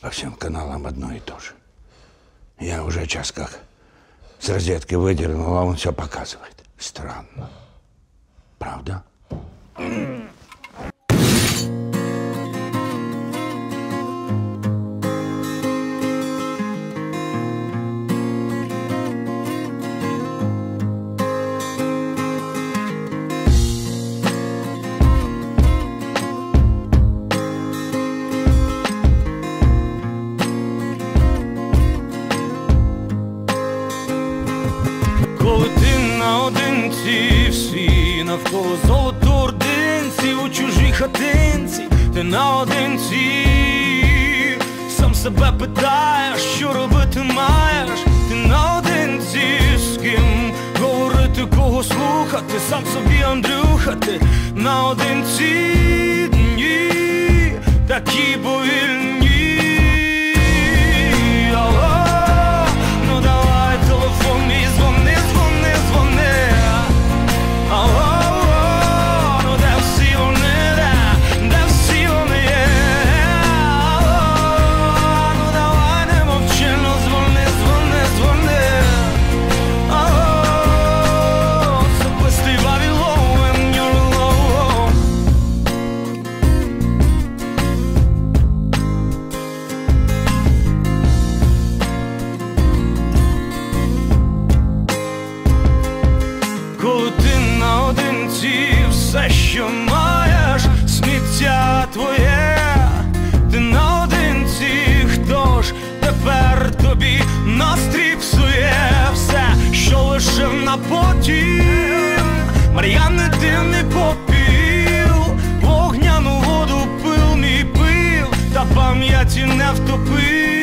По всем каналам одно и то же. Я уже час как с розетки выдернул, а он все показывает. Странно. Правда? Коли ти наодинці, всі навколо золотоординці, у чужій хатинці, ти наодинці, сам себе питаєш, що робити маєш, ти наодинці, з ким говорити, кого слухати, сам собі Андрюха, ти наодинці, дні такі повільні. Коли ти наодинці, все, що маєш, сміття твоє, ти наодинці, хто ж тепер тобі настрій псує? Все, що лишив на потім, Мар'яни ти не попів, вогняну воду пил мій пив, та пам'яті не втопив.